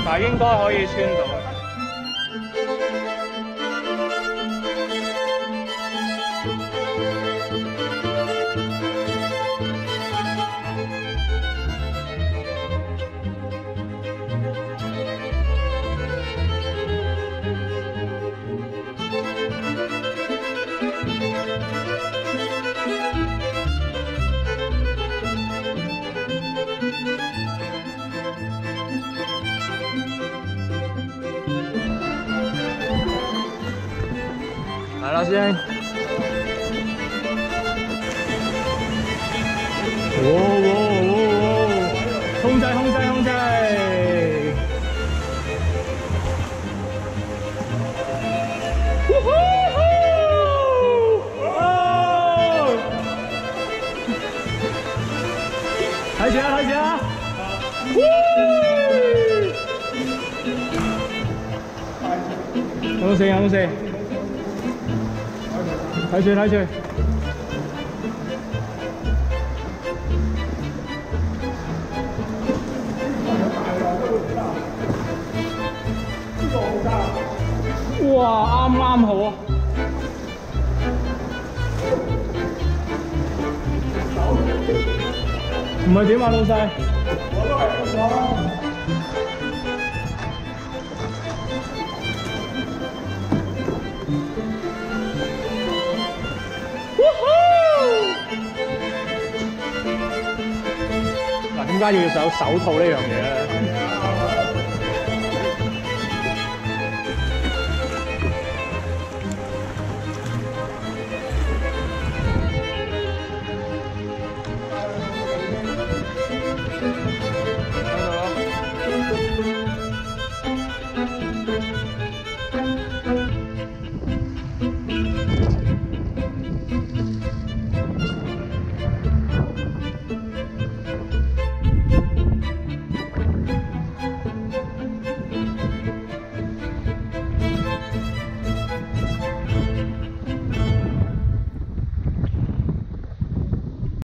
嗱，應該可以穿到。来了，先。控制控制控制！睇住啊睇住啊！好死好死！ 睇住睇住，哇啱啱好啊！唔係點啊，老細？我都係咁講。 點解要有手套呢樣嘢咧？